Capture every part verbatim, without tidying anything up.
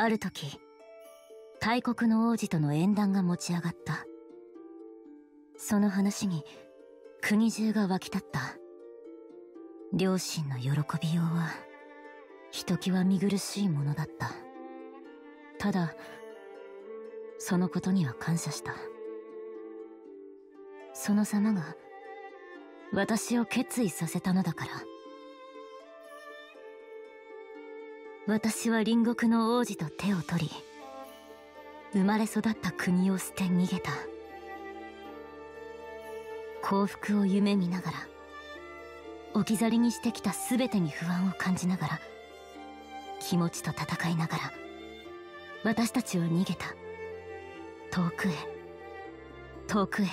ある時、大国の王子との縁談が持ち上がった。その話に国中が沸き立った。両親の喜びようはひときわ見苦しいものだった。ただそのことには感謝した。その様が私を決意させたのだから。私は隣国の王子と手を取り、生まれ育った国を捨て逃げた。幸福を夢見ながら、置き去りにしてきた全てに不安を感じながら、気持ちと戦いながら私たちは逃げた。遠くへ、遠くへ。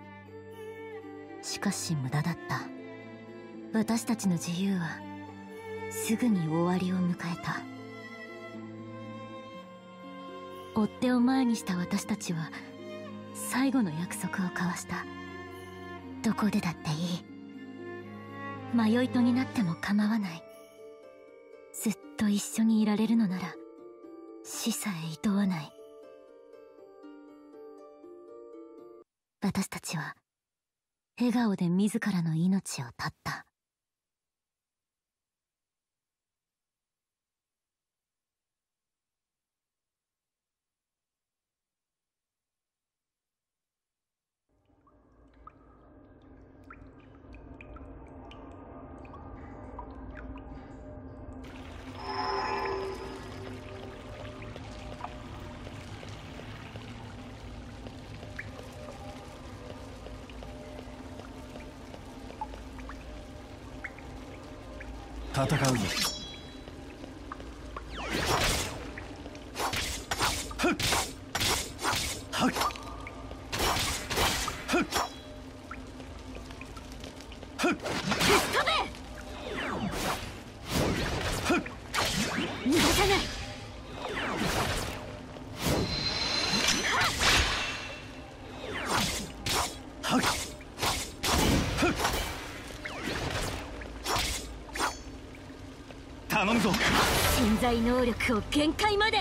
しかし無駄だった。私たちの自由はすぐに終わりを迎えた。追っ手を前にした私たちは最後の約束を交わした。どこでだっていい。迷いとになっても構わない。ずっと一緒にいられるのなら死さえ厭わない。私たちは笑顔で自らの命を絶った。 戦うぞ。ふっはっふっふっふっ逃がさない。 はっふっ頼むぞ。 潜在能力を限界まで。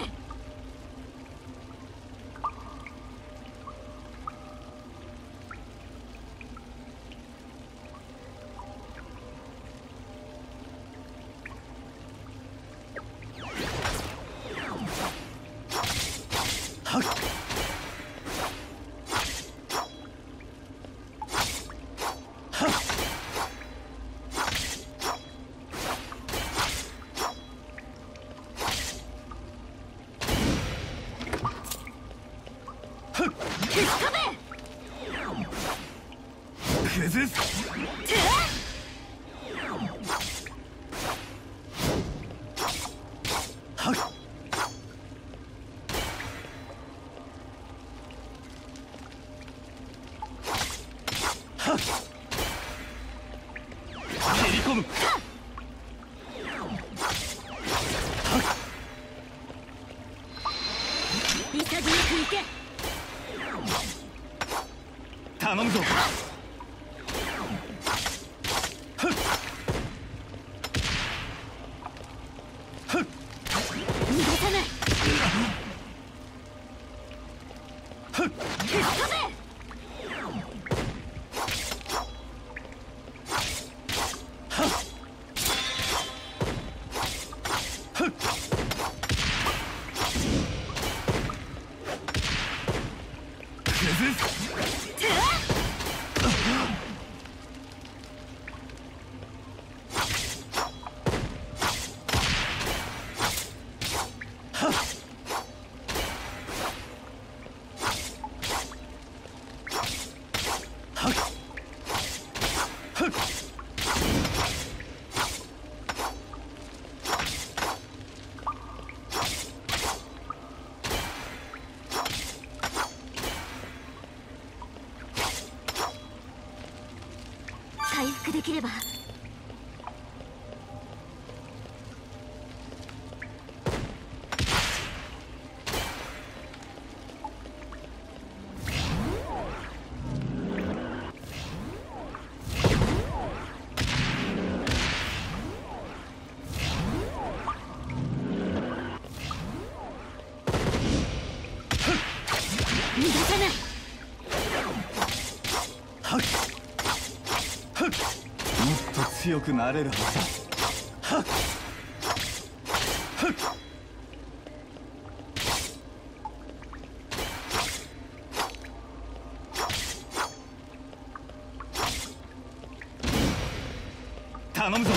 はっ崩す。はっはっ蹴り込む。はっ潔くいけ。 頼むぞ。ふっふっ逃がさない。 ふっはっふっ崩す。 回復できれば。 逃がさない。 はっはっ、もっと強くなれるはずだ。はっはっ、頼むぞ。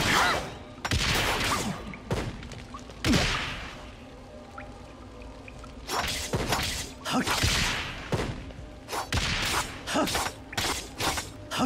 はっはっはっはっ、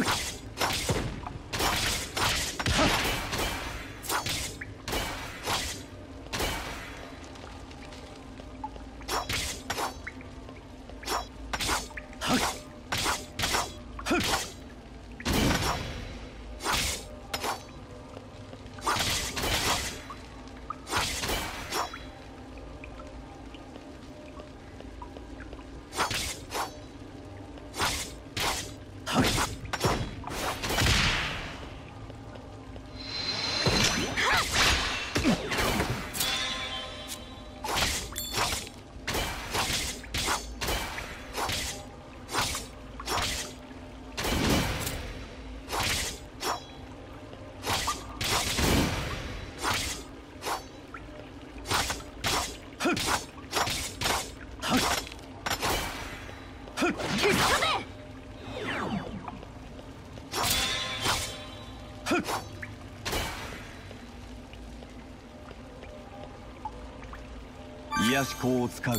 癒し香を使う。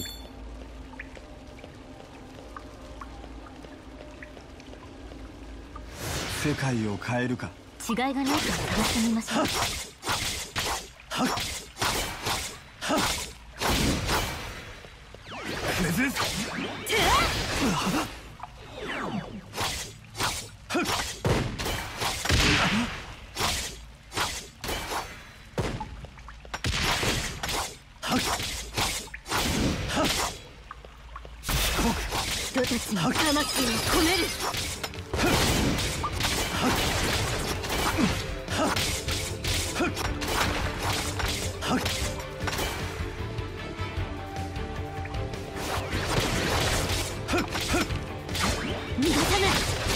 世界を変えるか。 違いがないか探してみましょう。 はっはっ、崩す。 人たちに魂を込める。逃がさない。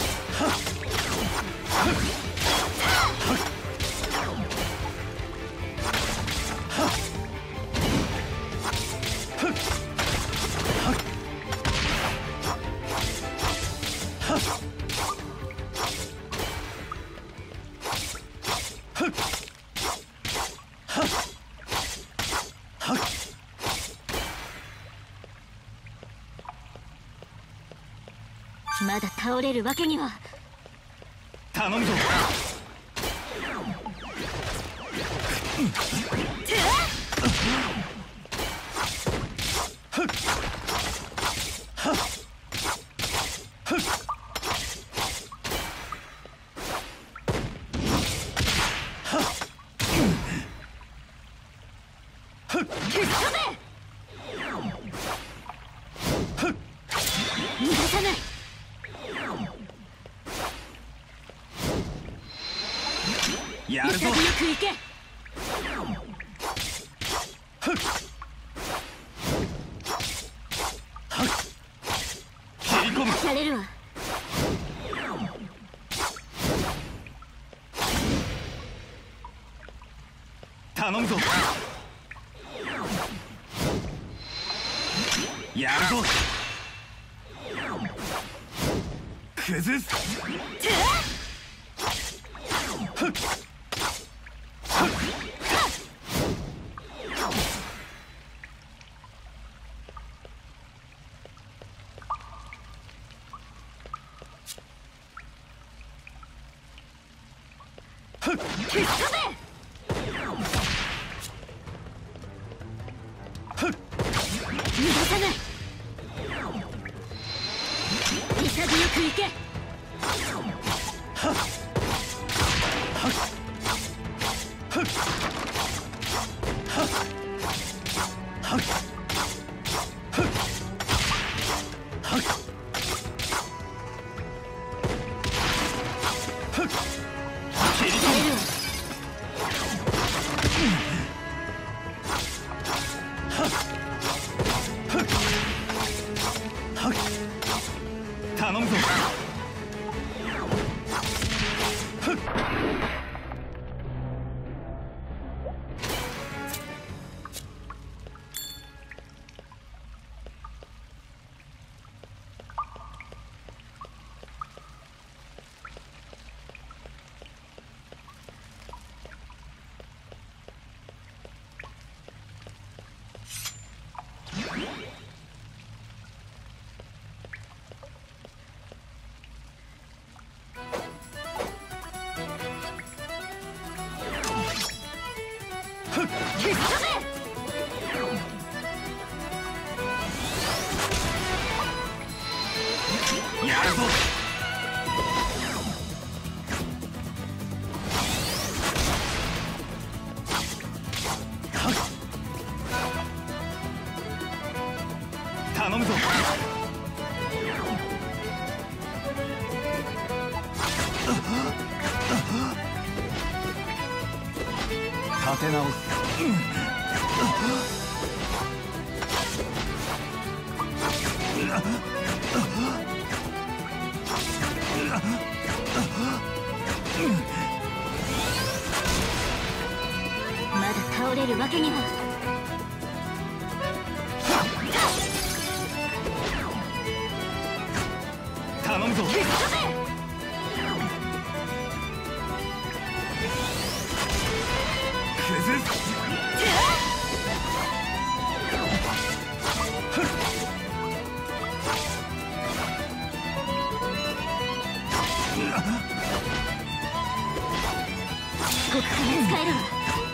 まだ倒れるわけには。 頼むぞ。 逃がさない。 やるぞ。 潔く行け。 切り込む。 されるわ。 頼むぞ。やるぞ。崩す。 逃がさない。潔く行け。 はっ頼むぞ。ふっ。やるぞ。頼むぞ。立て直す。 まだ倒れるわけには。 頼むぞ。崩す。 ここから使えるわ。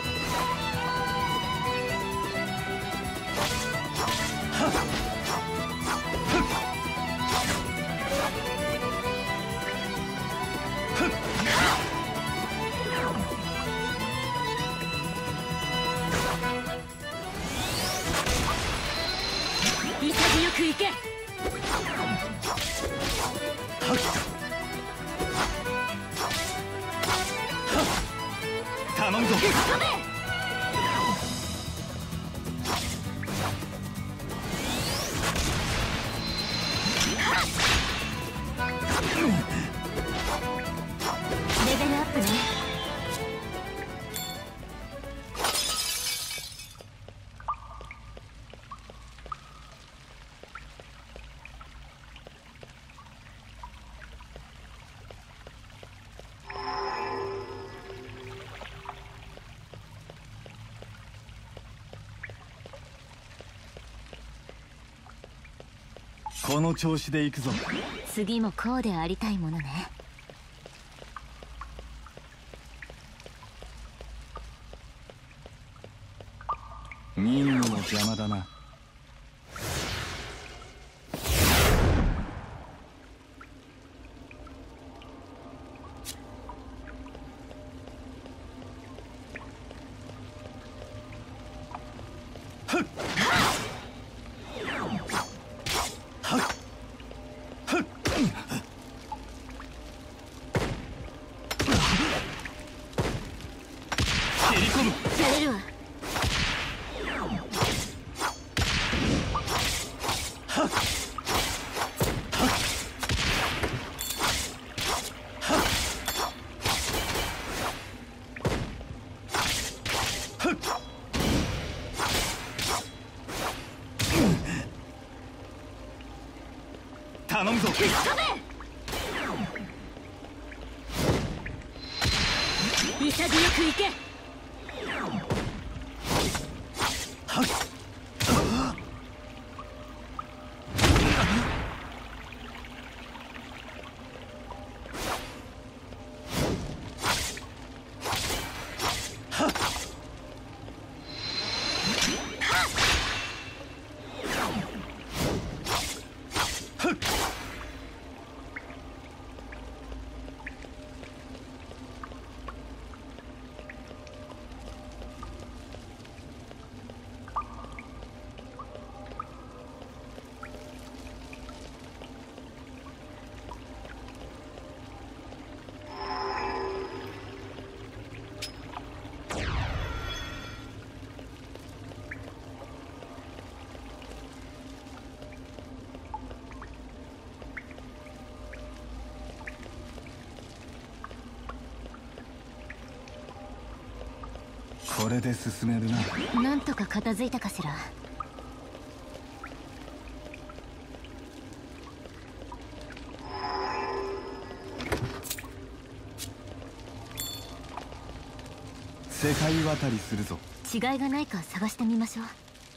潔くいけ。 頼むぞ。 レベルアップね。 この調子で行くぞ。 次もこうでありたいものね。 見んのも邪魔だな。切り込む。 やれるわ。 頼むぞ。 潔くいけ。 これで進めるな。 なんとか片付いたかしら。 世界渡りするぞ。 違いがないか探してみましょう。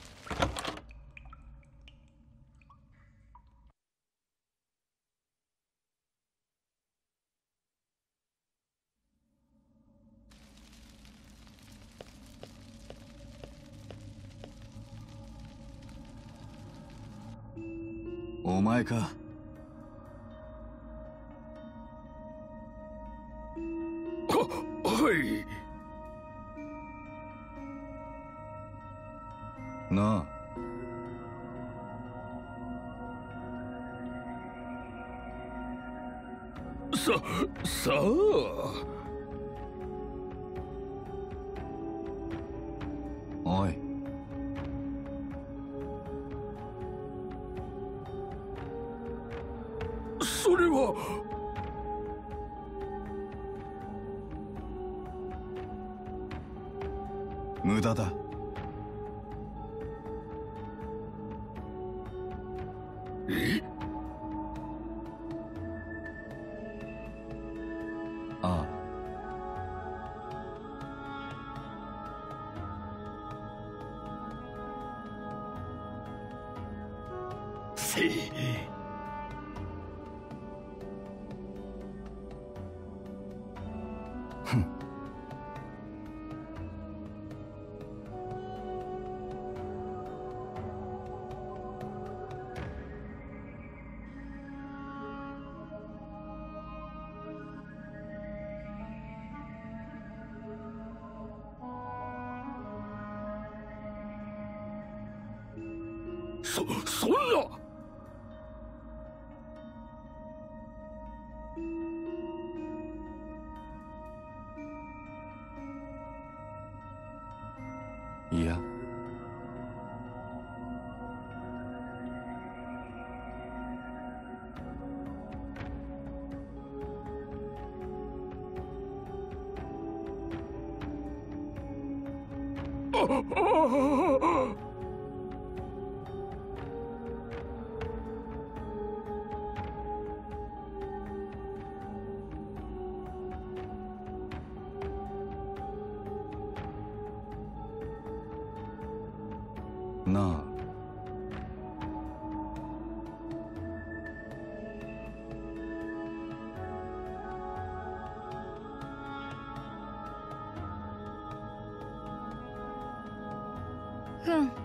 お前か。 は、はい。 なあ。 さ、さあ。 おい。 それは。 無駄だ。 え？ ああ。 せい。 ふん。 そ、そんな。 いや。 あ、ああ。 なあ。 ふん。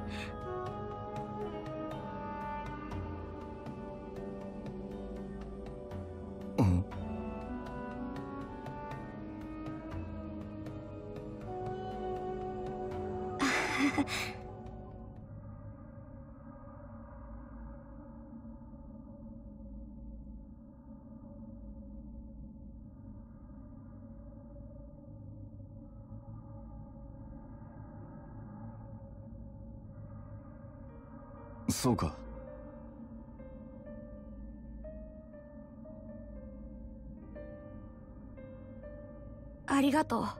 うん。そうか。 ありがとう。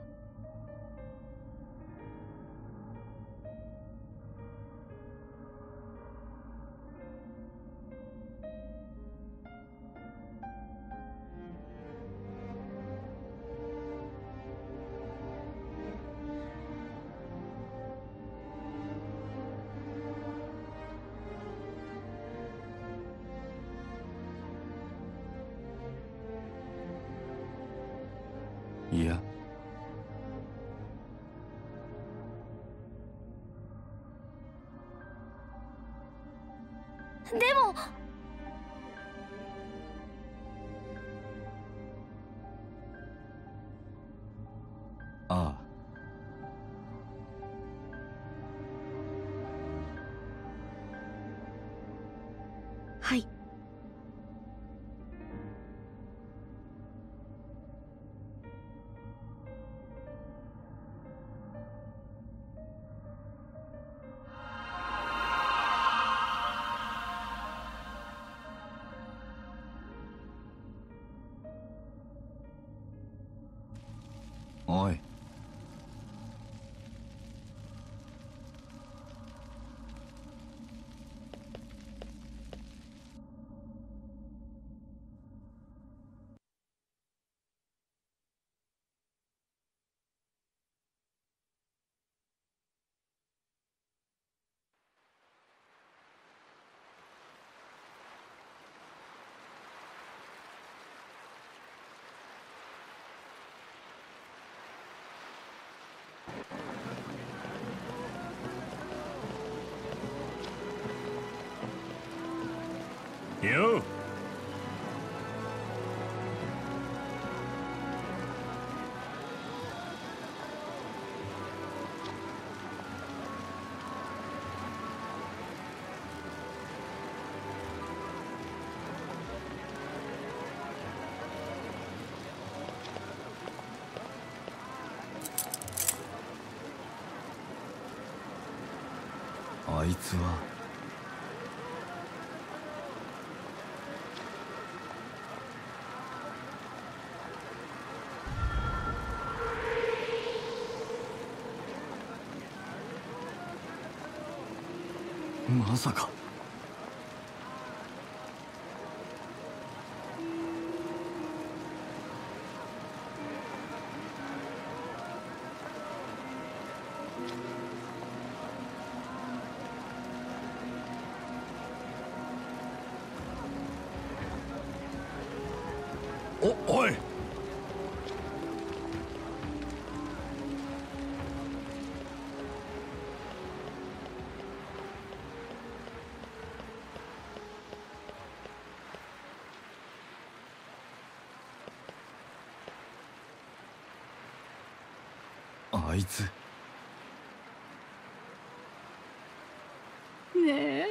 いや。 でも。 ああ。 はい。 おい。 よ。 あいつはまさか。 お、おい。 あいつ。 ねえ。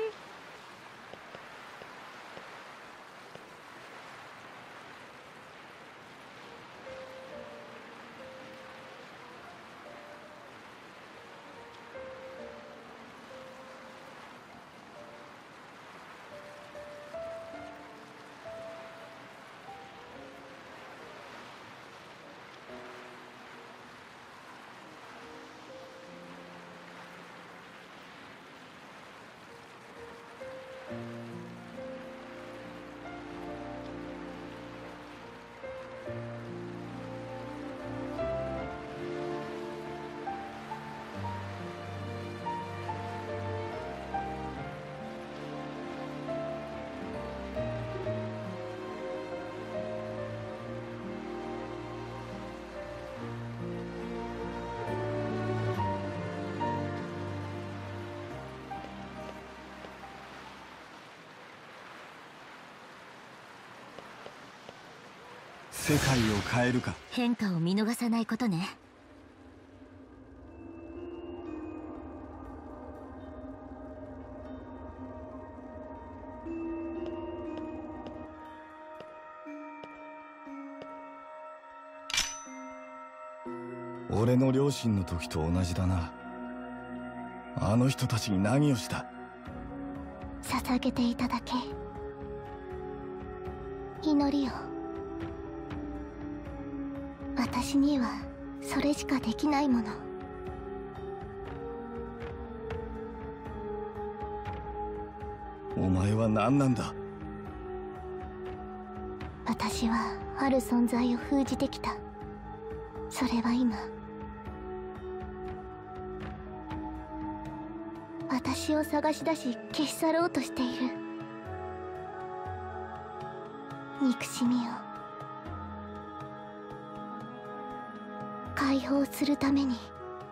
世界を変えるか。 変化を見逃さないことね。 俺の両親の時と同じだな。あの人たちに何をした？ 捧げていただけ。祈りを。私にはそれしかできないもの。 お前は何なんだ？ 私はある存在を封じてきた。それは今私を探し出し消し去ろうとしている。憎しみを解放するために。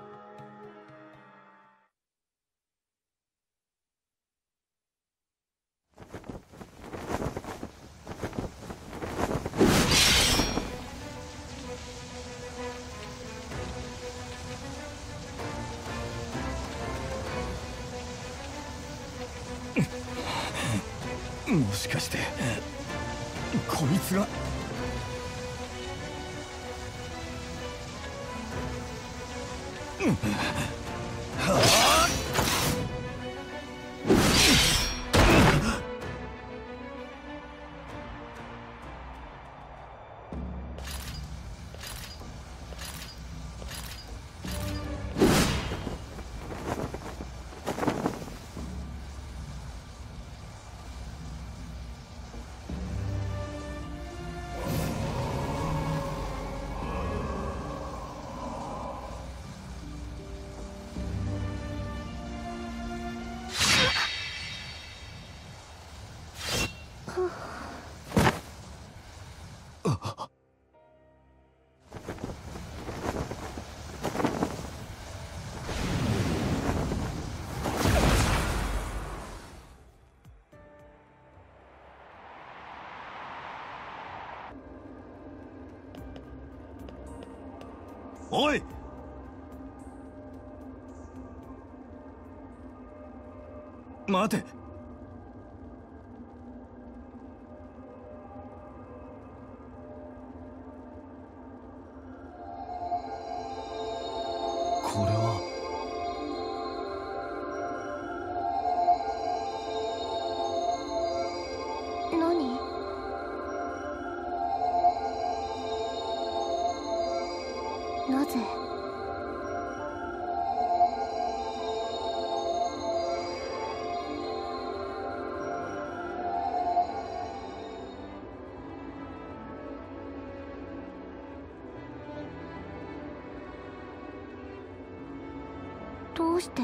もしかしてこいつが。うん、はあ。 おい、待て。これは何？なぜ？どうして？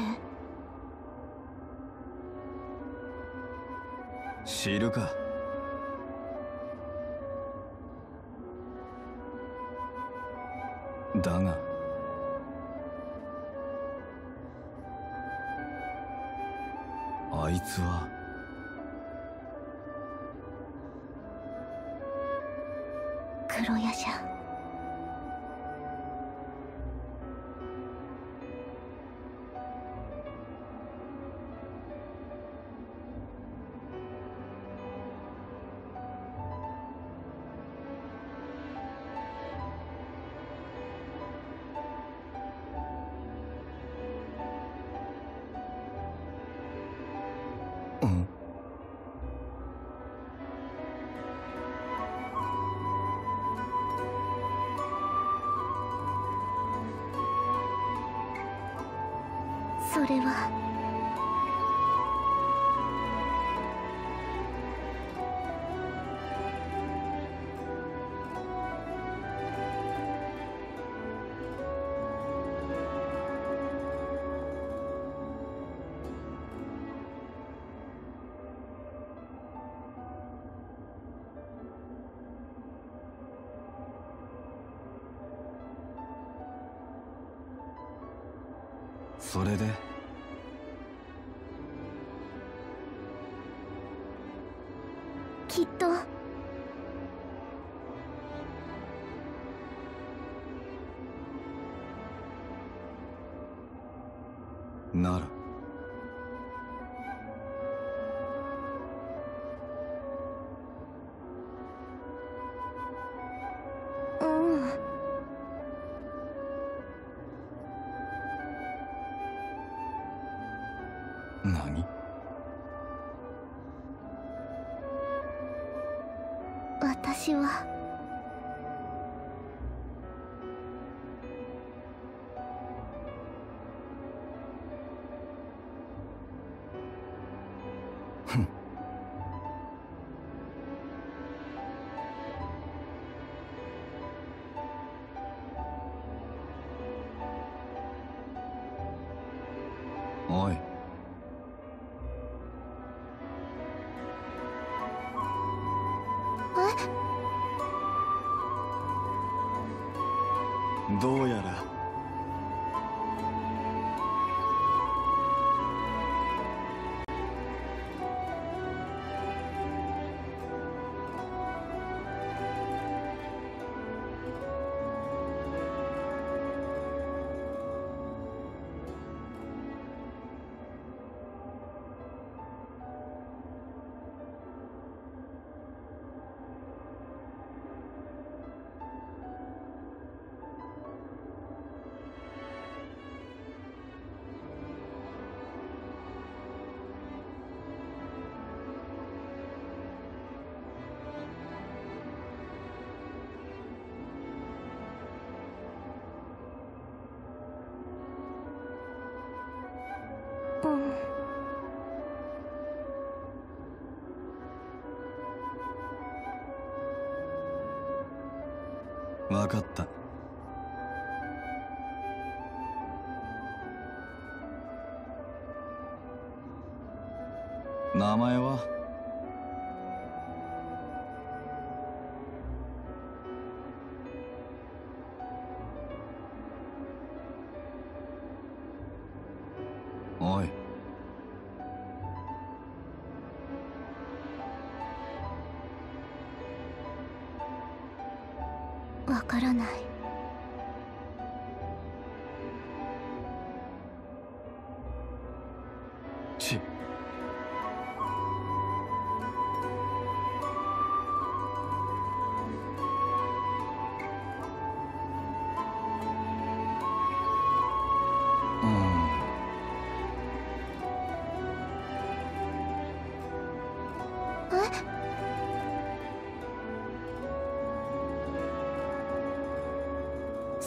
知るか。だがあいつは黒夜叉。 うん。 それはそれできっとならうん何？ 私はふん。おい、どうやらうんわかった。名前は？おい、 わからない。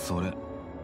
それ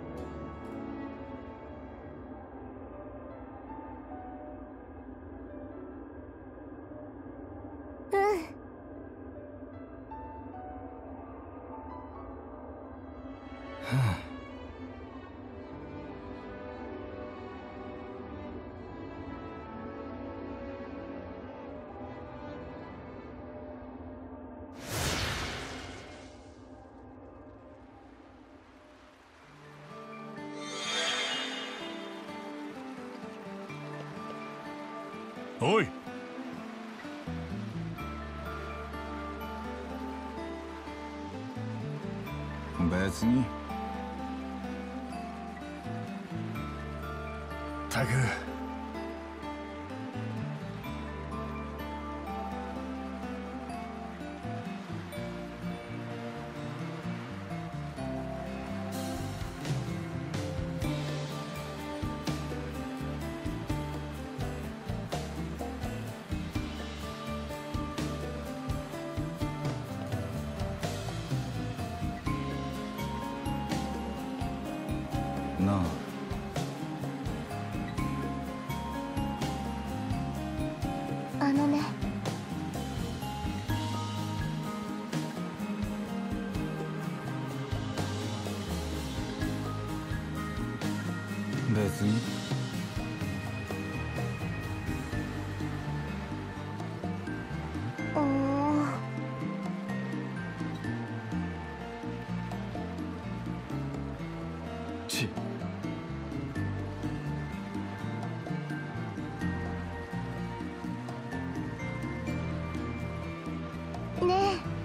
おい。 別に。 たくなあ、 あのね、 別に。 うーん、 ちねえ、